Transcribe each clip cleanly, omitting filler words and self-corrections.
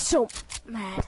so mad.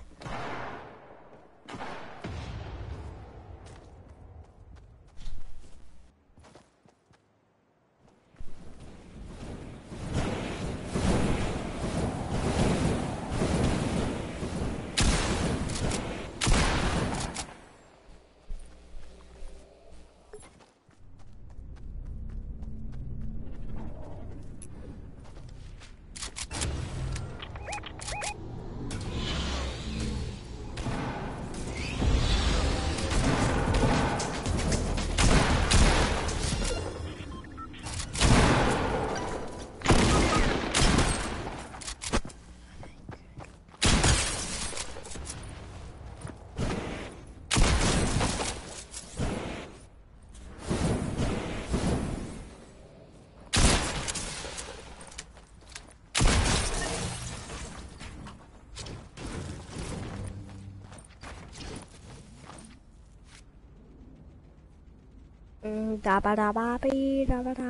Da ba da ba be da ba da.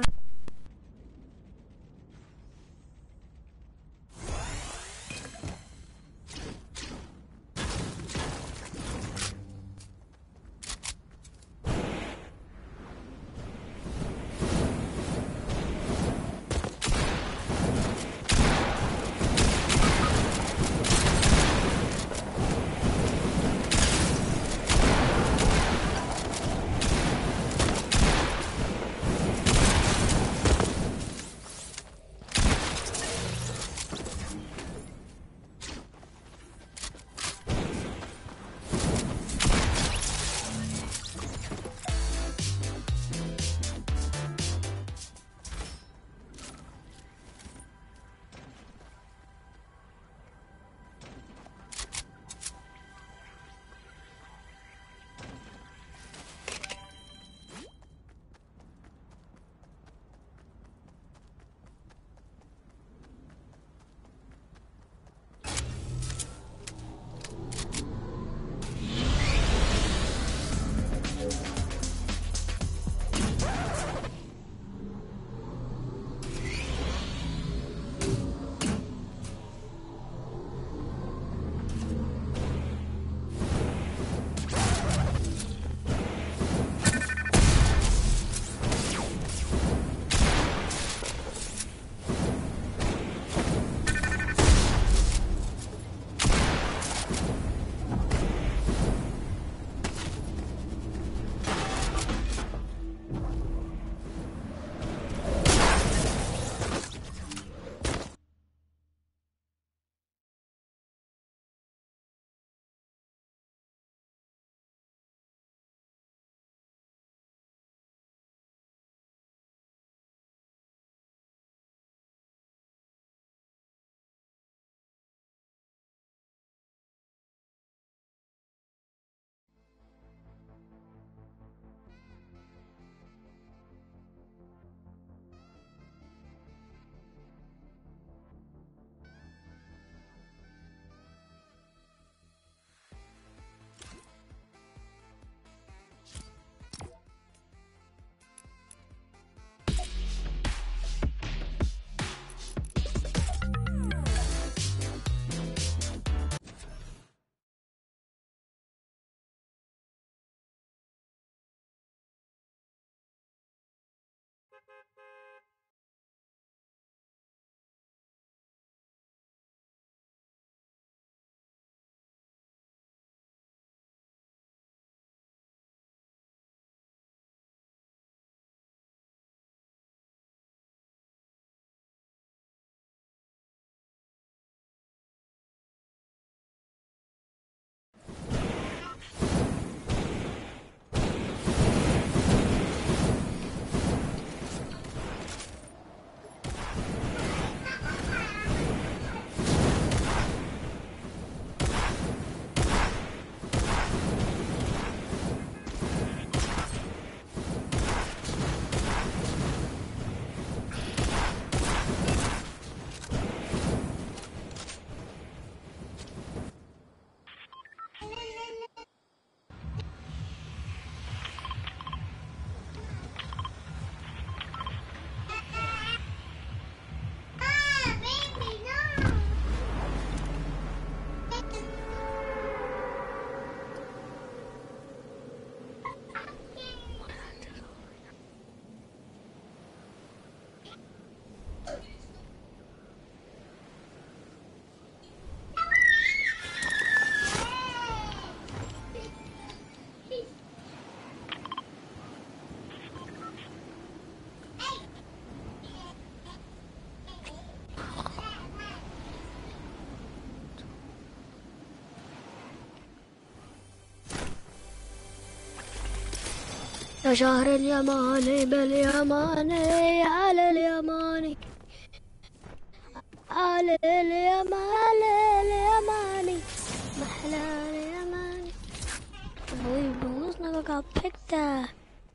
يا شهر اليماني باليماني على اليماني على اليماني محلى اليماني. I believe Blues never got picked up.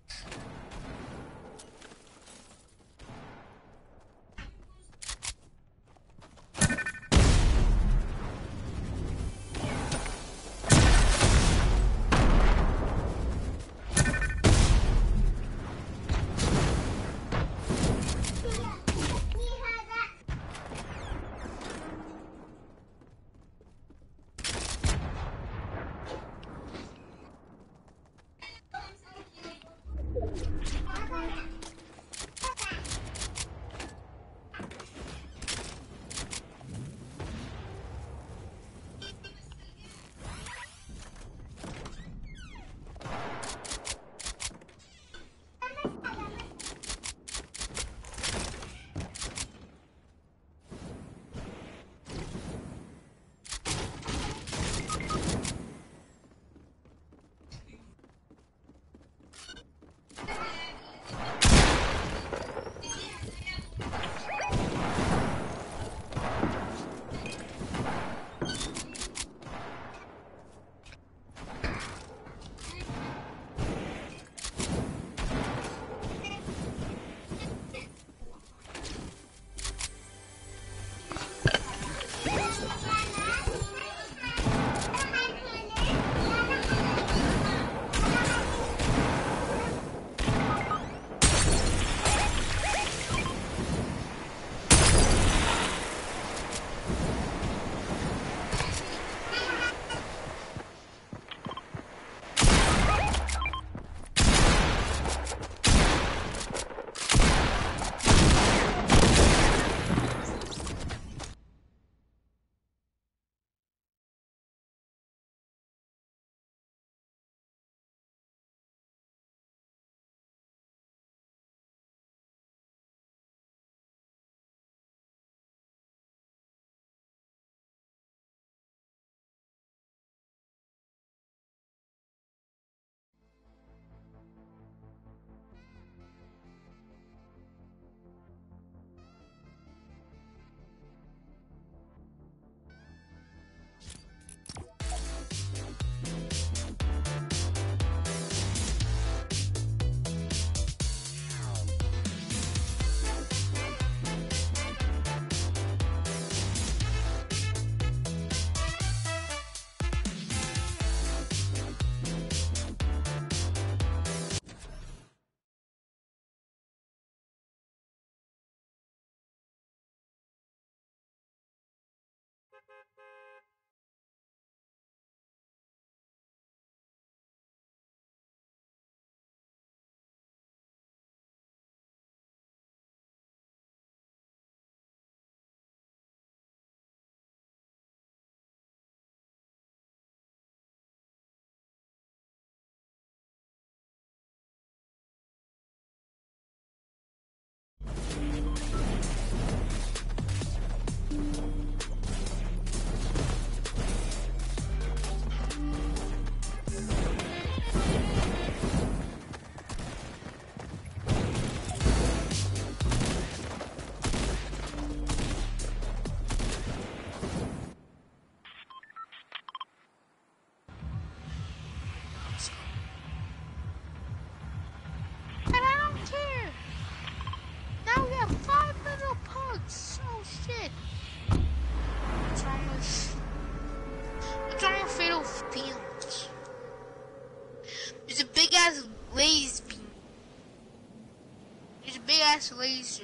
Laser.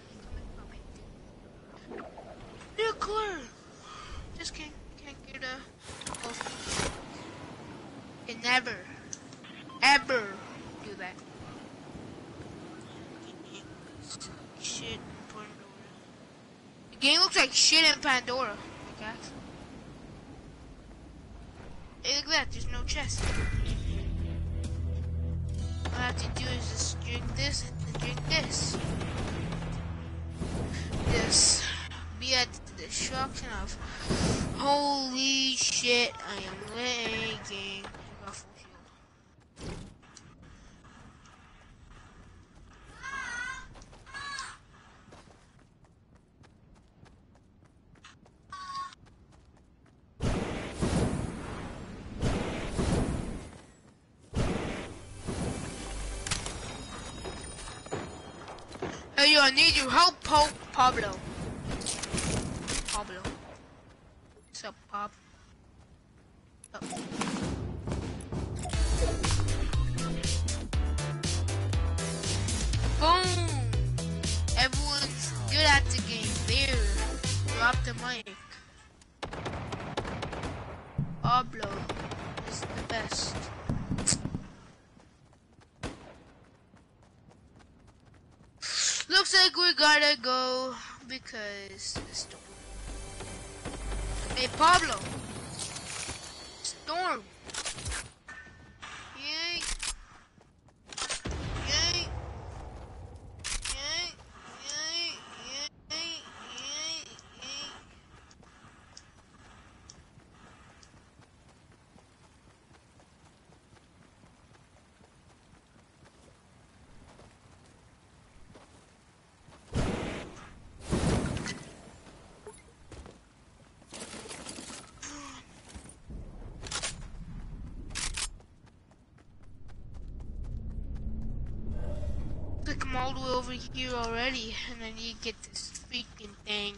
Nuclear. Just can't get a. Can never, ever do that. Shit in Pandora. The game looks like shit in Pandora. Like that. Hey, look at that. There's no chest. All I have to do is just drink this and drink this. This be at the destruction of holy shit, I am lagging. I got full shield. Hey, yo, I need your help, Pablo. Pablo. What's up, Pop? What's up? Boom! Everyone's good at the game. There. Drop the mic. Pablo is the best. Looks like we gotta go because hey, Pablo. Storm. Yay. Yay. Yay. Yay. Yay. Yay. Yay. Like I'm all the way over here already, and I need to get this freaking thing.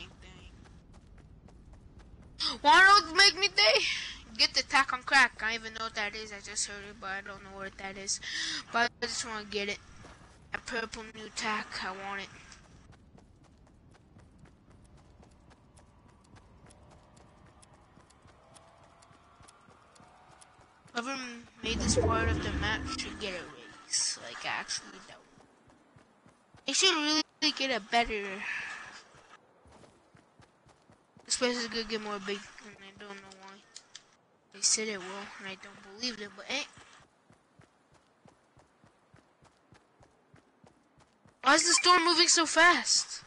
Wanna make me day? Get the attack on crack. I don't even know what that is. I just heard it, but I don't know what that is. But I just want to get it. A purple new tack. I want it. Whoever made this part of the map should get a raise. Like, actually, that. They should really get a better. This place is gonna get more big, and I don't know why. They said it will, and I don't believe it, but why is the storm moving so fast?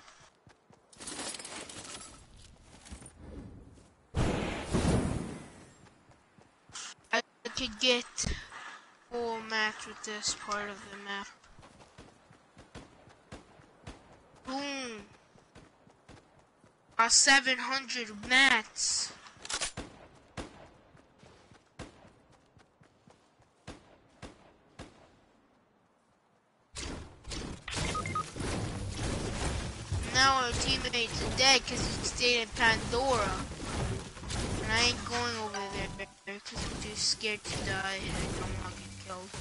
I could get full match with this part of the map. Boom. 700 mats. Now our teammate's dead because he stayed in Pandora. And I ain't going over there because I'm too scared to die and I don't want to get killed.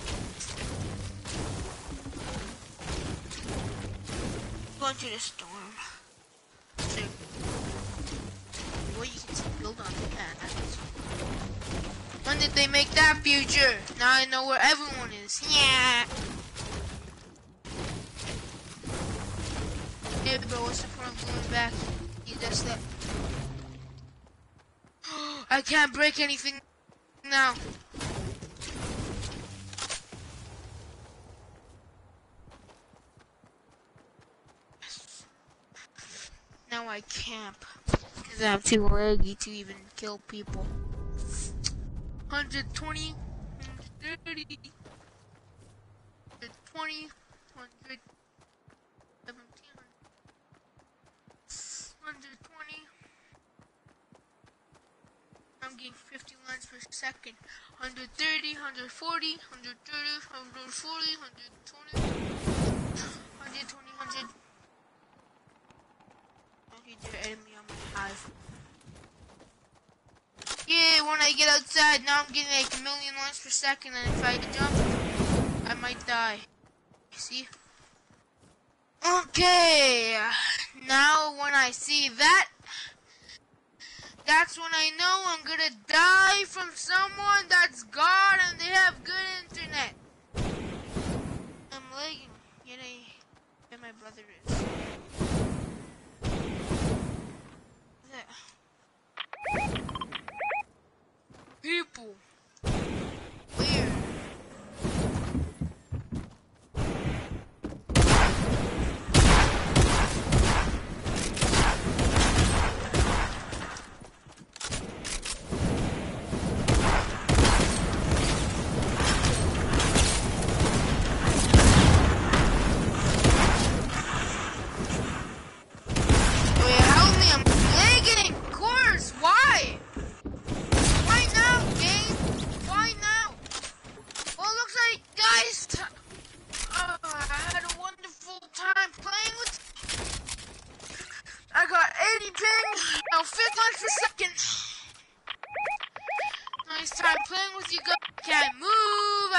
Going to the storm. So, well, you can build on that. When did they make that future? Now I know where everyone is. Yeah. Hey, bro, what's the point of going back? You just left. I can't break anything now. Now I camp because I'm too laggy to even kill people. 120, 130, 120, 117, 120. I'm getting 50 lines per second. 130, 140, 130, 140, 120, 120, 100. Their enemy on my hive. Yeah, when I get outside, now I'm getting like 1,000,000 lines per second, and if I jump, I might die. See? Okay, now when I see that, that's when I know I'm gonna die from someone that's God and they have good internet. I'm lagging. Yeah, my brother is. People. Weird.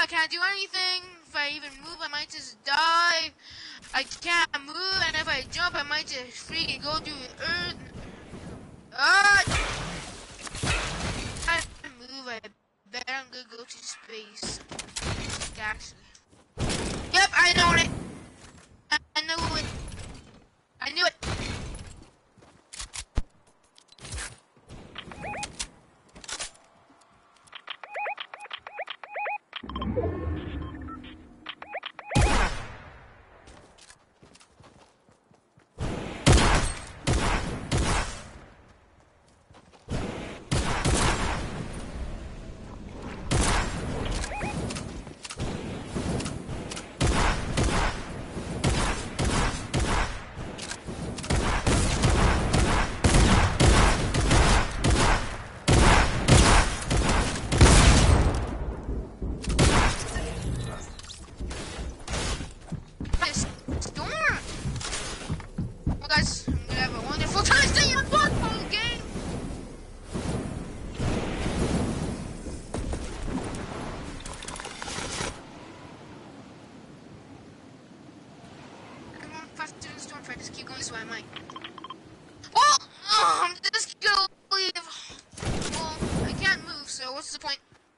can't do anything. If I even move, I might just die. I can't move, and if I jump, I might just freaking go through the earth. Ah! I can't move. I bet I'm gonna go to space. Actually. Yep, I know it. I knew it. I knew it. This storm. Well, guys, I'm gonna have a wonderful time staying on football game. Come on, faster than the storm. If I just keep going this way, I might. Well, I'm just gonna leave. Well, I can't move, so what's the point?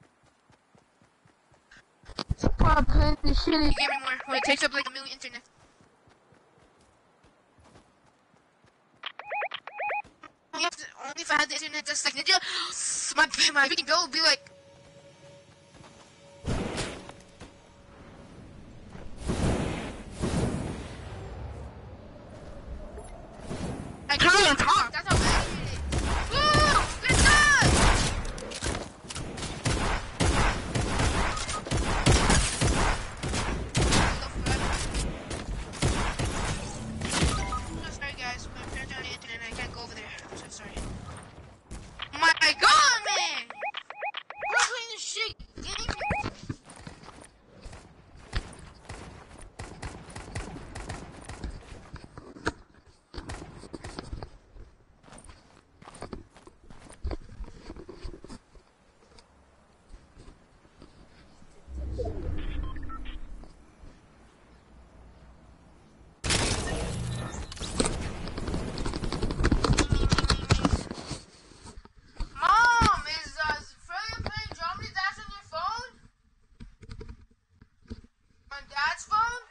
Stop playing this shitty Game anymore when it takes up like a million internet. Only if I had the internet just like Ninja, my freaking bill would be like. I can't even talk. That's how bad it is. Woo! Good job! I'm so sorry, guys. My parents are on the internet and I can't go over there. I'm so sorry. Oh my god, man! We're playing this shit game. Mom, is Freya playing Germany Dash on your phone? On Dad's phone?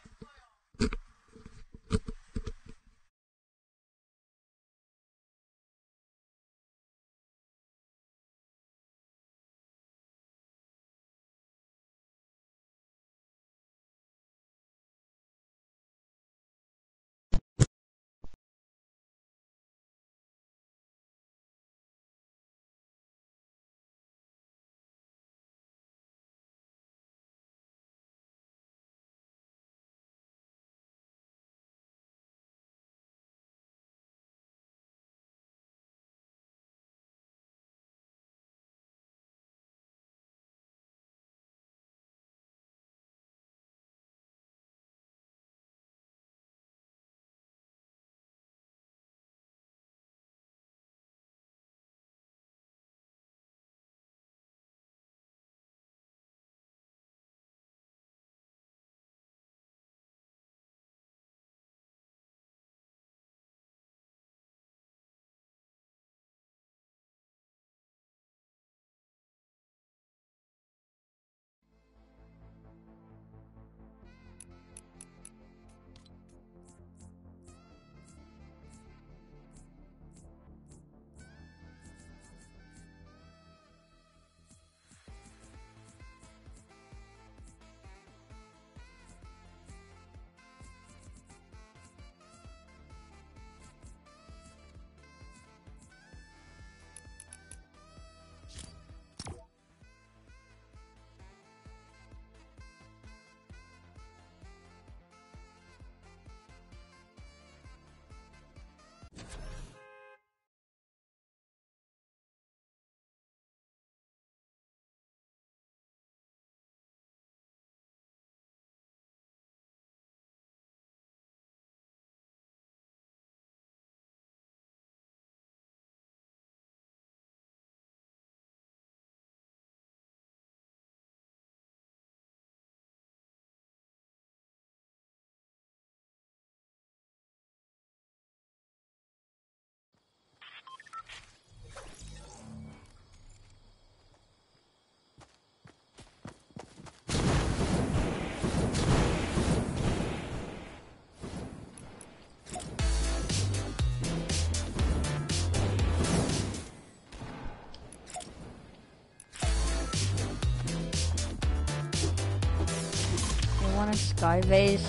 want a sky base?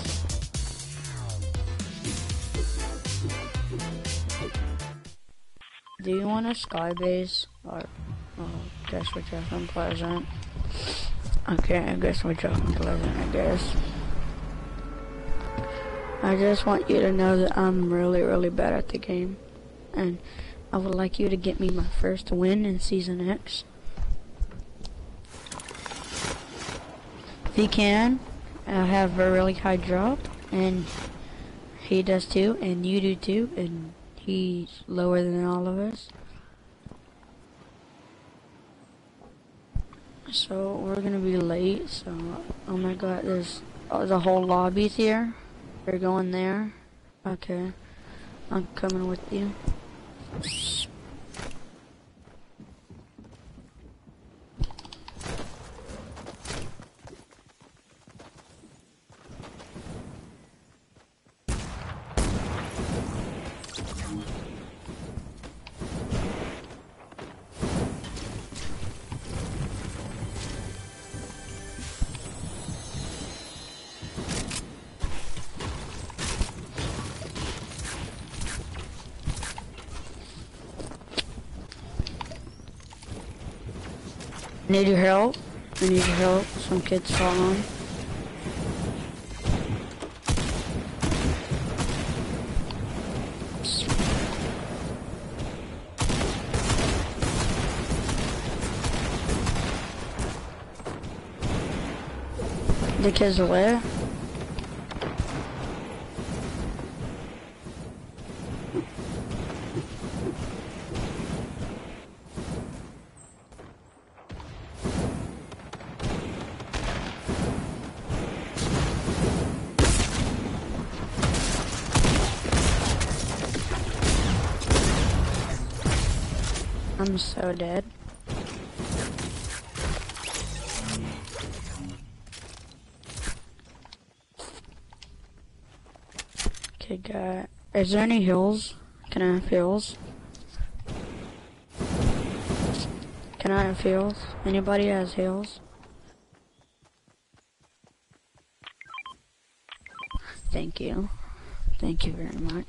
Do you want a sky base? Or, oh, guess we're just unpleasant. Okay, I guess we're just unpleasant, I guess. I just want you to know that I'm really, really bad at the game. And I would like you to get me my first win in Season X. If you can, I have a really high drop, and he does too, and you do too, and he's lower than all of us. So we're gonna be late, so oh my god, there's the whole lobby's here. We're going there. Okay, I'm coming with you. Need your help? I need your help. Some kids falling. The kids are where? I'm so dead. Okay, guy. Is there any heals? Can I have heals? Can I have heals? Anybody has heals? Thank you. Thank you very much.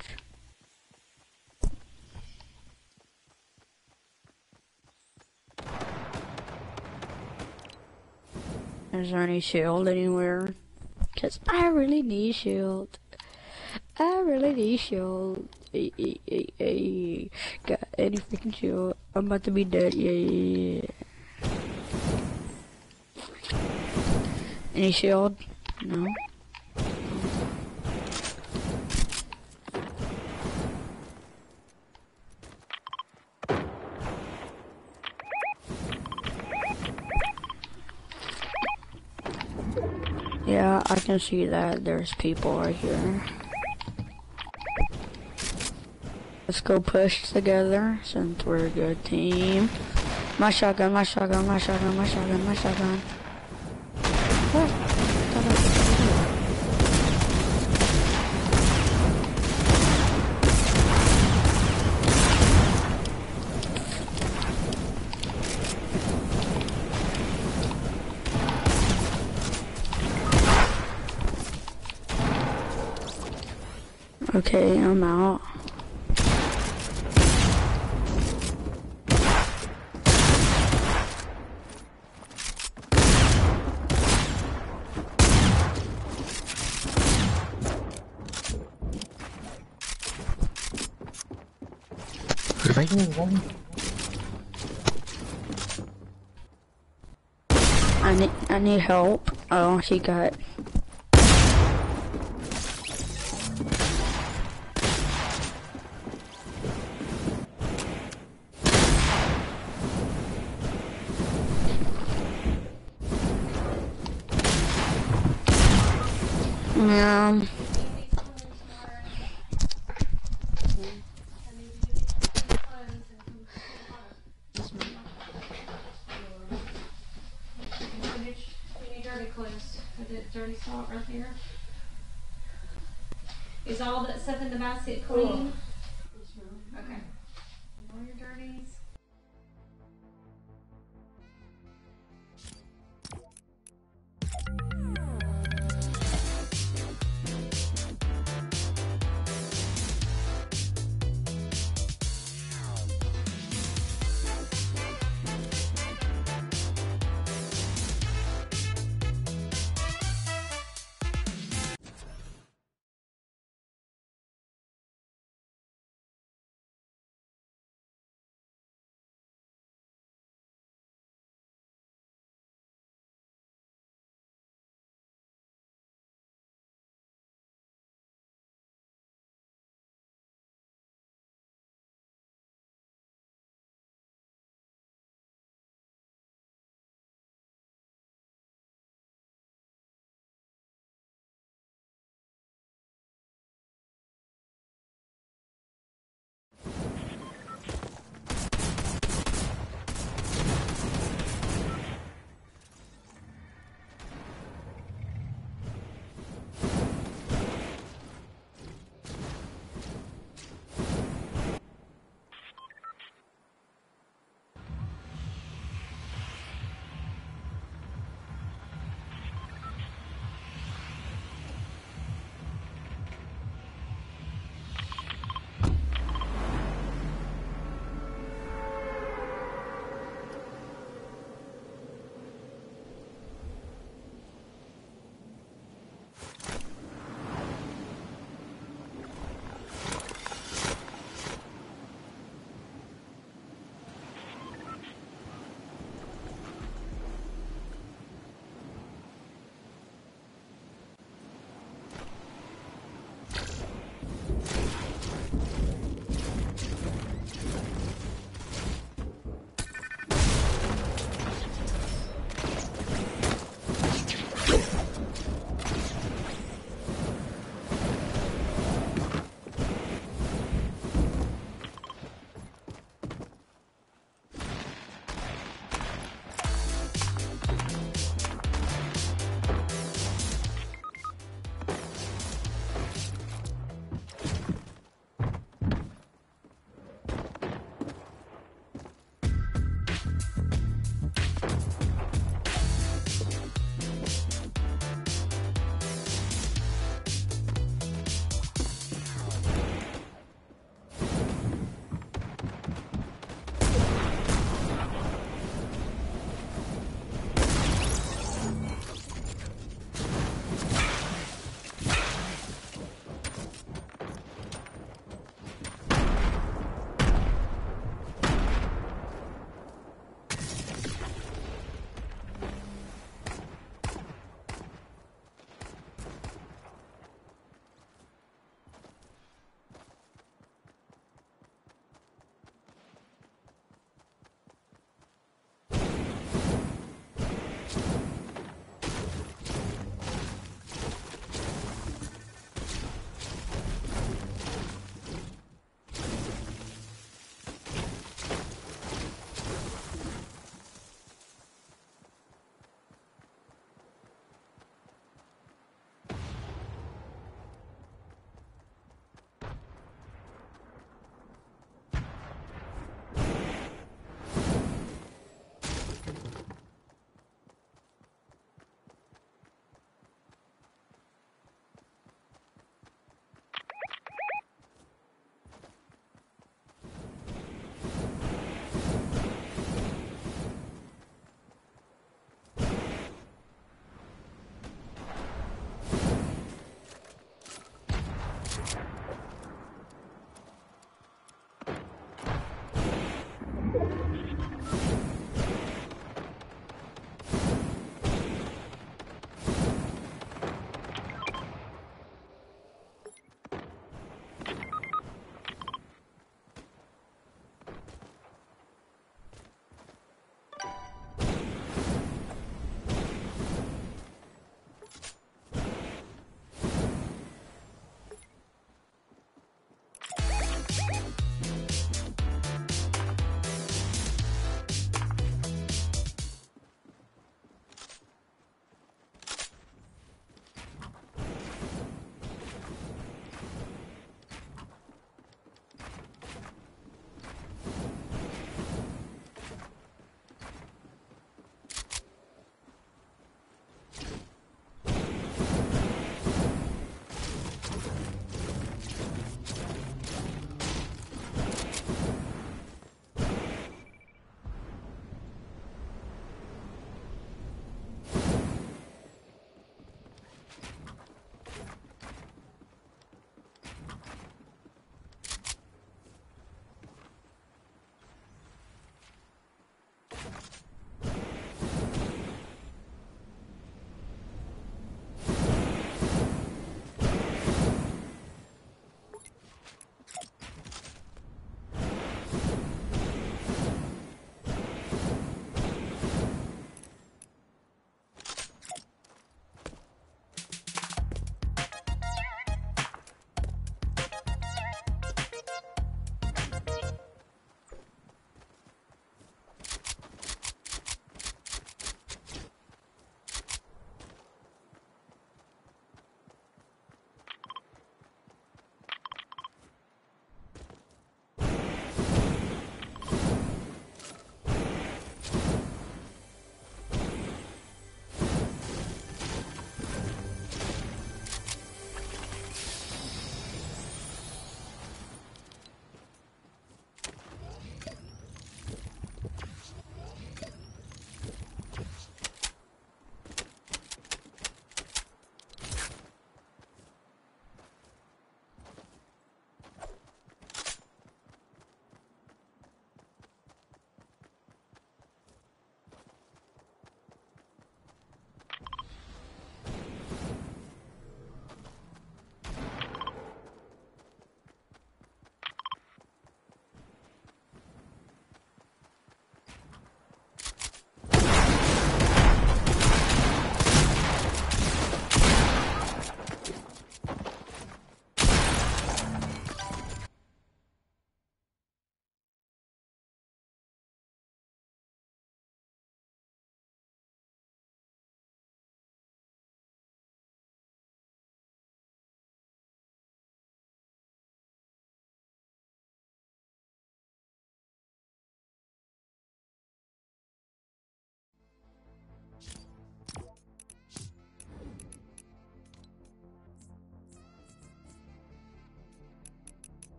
Is there any shield anywhere? Cause I really need shield. I really need shield. Hey. Got any freaking shield? I'm about to be dead. Yeah. Any shield? No. Yeah, I can see that there's people right here. Let's go push together since we're a good team. My shotgun. What? Okay, I'm out. I need help. Oh, he got. Dirty salt right there. Is all that stuff in the basket clean? Okay. All your dirties.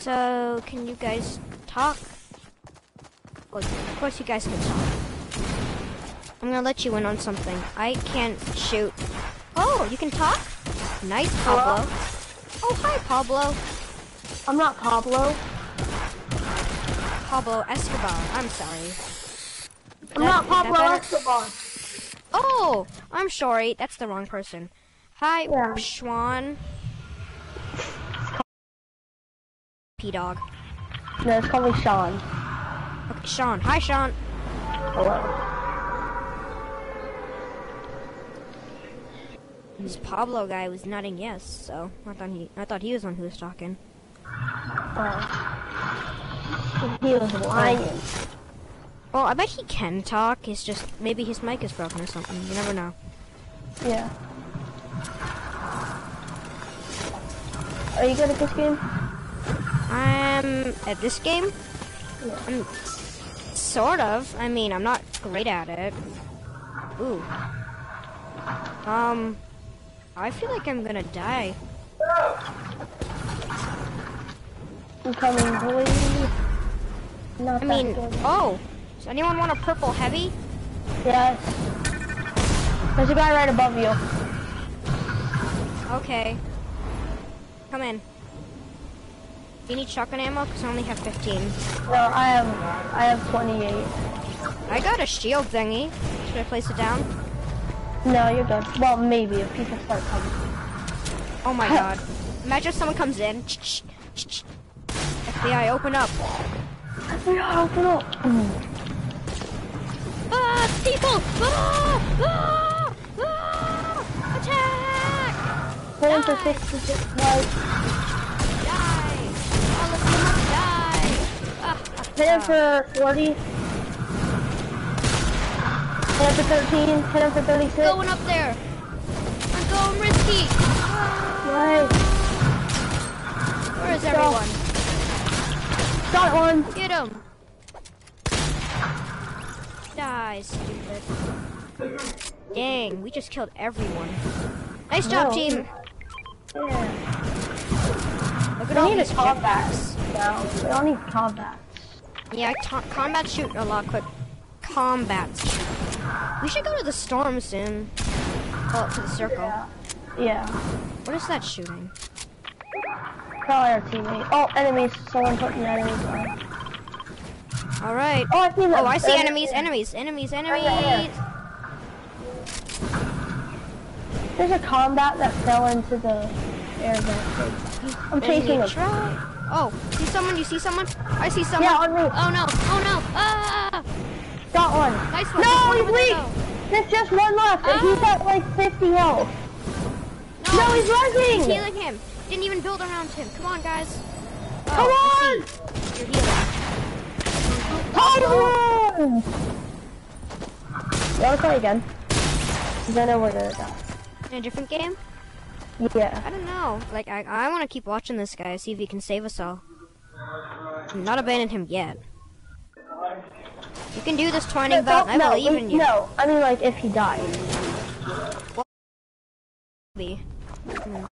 So, can you guys talk? Well, of course you guys can talk. I'm gonna let you in on something. I can't shoot. Oh, you can talk? Nice, Pablo. Oh, hi, Pablo. I'm not Pablo. Pablo Escobar. I'm sorry. I'm not Pablo better? Escobar. Oh, I'm sorry. That's the wrong person. Hi, Yeah. Schwan. P-Dog. No, it's called me Sean. Okay, Sean. Hi, Sean. Hello. This Pablo guy was nodding yes, so I thought he was the one who was talking. He was lying. Well, I bet he can talk. It's just maybe his mic is broken or something. You never know. Yeah. Are you good at this game? At this game? Yeah. I'm sort of. I mean, I'm not great at it. Ooh. I feel like I'm gonna die. I'm coming, boy. Not I that mean, good. oh. Does anyone want a purple heavy? Yes. There's a guy right above you. Okay. Come in. Do you need shotgun ammo? Because I only have 15. No, I have 28. I got a shield thingy. Should I place it down? No, you're good. Well, maybe if people start coming. Oh my god. Imagine if someone comes in. FBI, open up. Yeah, open up. Ah, people! Ah! Ah! Ah! Attack! Pulling for 66 lives. Die! All of you must die! Ah, Hit him for 40. Hit him for 13. Hit him for 36. going up there! I'm going risky! Nice. Where is everyone? Got one. Get him! Die, stupid. Dang, we just killed everyone. Nice job, No. team! Yeah. Look at We all need a these combat. jetpacks. No, we don't need combat. Yeah, combat shoot a lot quick. Combat shoot. We should go to the storm soon. Oh, to the circle. Yeah. What is that shooting? Probably our teammate. Oh, enemies. Someone putting enemies on. Alright. Oh, I see them. Oh, I see They're- enemies, enemies, enemies, yeah. enemies! There's a combat that fell into the air vent. I'm chasing Enemy them. try. Oh, see someone? You see someone? I see someone. Yeah, on me. Oh no, oh no! Ah! Got one. Nice one. No, There's one he's over there, weak. though. There's just one left, and he's at like 50 health. No, he's He's rushing. healing him. Didn't even build around him. Come on, guys. Oh, Come I on. see. You're healing. Hold on. You wanna play again? Because I know we're gonna die. In a different game? Yeah. I don't know. Like, I want to keep watching this guy, see if he can save us all. I'm not abandoning him yet. You can do this twinning bout, and I believe in you. No, I mean like if he dies. Maybe.